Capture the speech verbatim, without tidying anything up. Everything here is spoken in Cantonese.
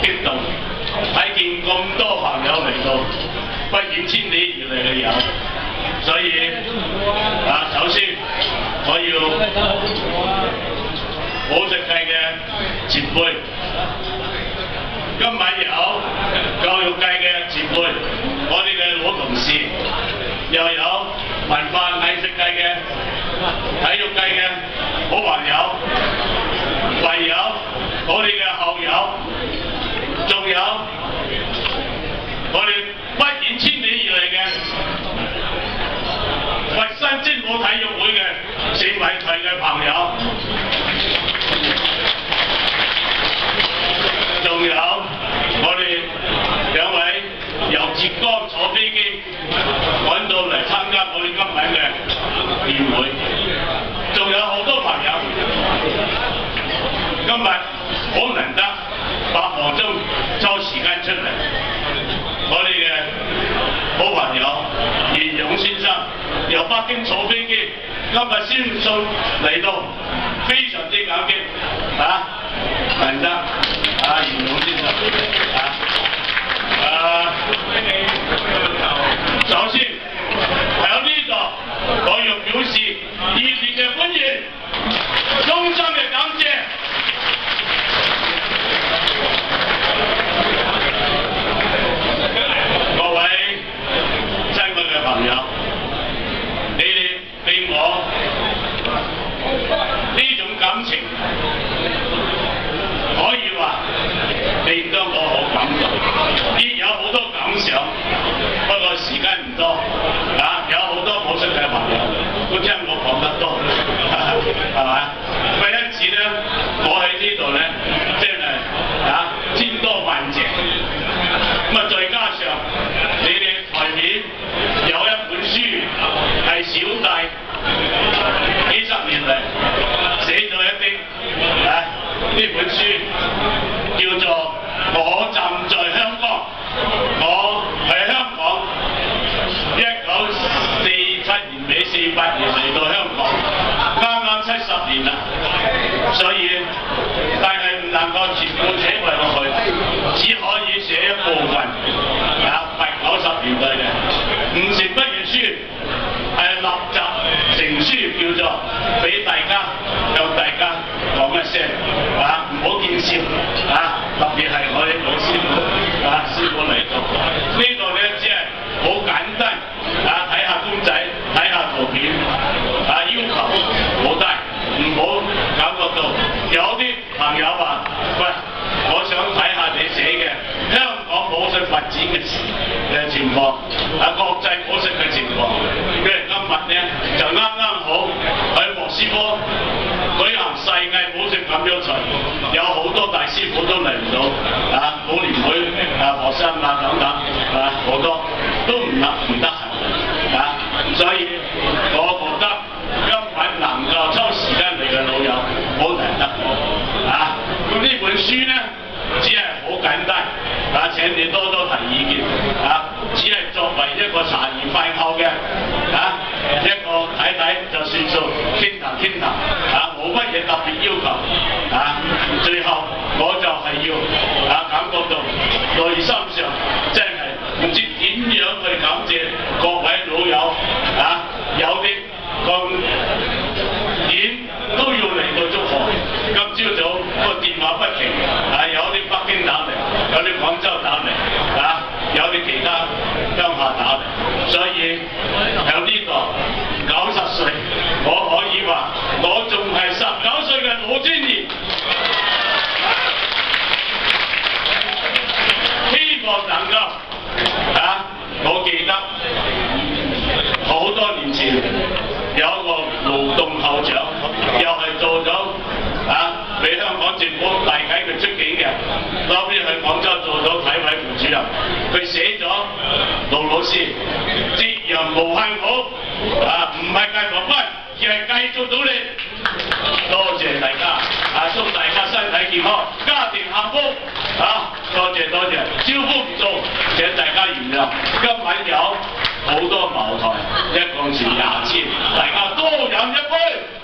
激動，睇見咁多朋友嚟到，不遠千里而嚟嘅友，所以啊，首先我要寶石界嘅前輩，今晚有教育界嘅前輩，我哋嘅老同事，又有文化藝術界嘅、體育界嘅好朋友，唯有我哋嘅校友，仲有我哋不遠千里而嚟嘅佛山精武體育會嘅市委會嘅朋友，仲有我哋兩位由浙江坐飛機趕到嚟參加我哋今晚嘅宴會，仲有好多朋友，今日好難得百忙中抽時間出嚟，我哋嘅好朋友嚴勇先生由北京坐飛機，今日先送嚟到，非常之感激啊！難得啊，嚴勇先生啊，啊，首先喺呢度我要表示熱烈嘅歡迎，衷心嘅感謝。各位親愛嘅朋友，你哋俾我呢種感情，可以話令到我好感動，亦有好多感想。不過時間唔多，啊，有好多寶石嘅朋友都聽我講得多，係咪？咁因此咧，我喺呢度咧，即係啊千多萬謝。咁啊，再加上你哋台面有一本書係小弟幾十年嚟寫咗一啲啊，呢本書叫做《我站在香港》，我喺香港一九四七年尾四八年嚟到香港，啱啱七十年啦，所以但係唔能夠全部寫埋落去，只可以寫一部分啊，八九十年代嘅唔成畢業書，係立集成書，叫做俾大家向大家講一聲啊，唔好見笑啊！特別係我哋老師傅啊，師傅嚟到呢度咧，只係好簡單啊，睇下公仔，睇下圖片啊，要求好低，唔好感覺到有啲朋友話：喂，我想睇下你寫嘅香港寶石發展嘅嘅情況，啊國際寶石嘅情況。因為今日咧就啱啱好喺莫斯科舉行世界寶石錦標賽，有好多大師傅都嚟唔到，啊寶蓮會啊學生啊等等啊好多都唔得唔得閒啊，所以我覺得今晚能夠抽時間嚟嘅老友好難得啊！咁呢本書咧只係好簡單啊，請你多多提意見啊，只係作為一個茶餘飯後嘅啊一個睇睇就算數，傾談傾談啊，冇乜嘢特別要求啊。最後我就係要啊感覺到內心上真係唔知點樣去感謝各位老友啊，有啲咁點都要嚟到祝賀。今朝早個電話不停啊，有啲北京打嚟，有啲廣州打嚟啊，有啲其他鄉下打嚟，所以喺呢度九十歲，我可以話我仲係十九歲嘅老青年。希望能夠啊，我記得好多年前有一個勞動校長，又係做咗啊俾香港政府大解決出境嘅，後邊去廣州做咗體委副主任，佢寫咗盧老師節陽無限好啊，唔係計學分，而係繼續努力。多謝大家啊，祝大家身體健康，家庭幸福啊！多謝多謝，招呼唔到，請大家原諒。今晚有好多茅台，一共是廿千，大家多飲一杯。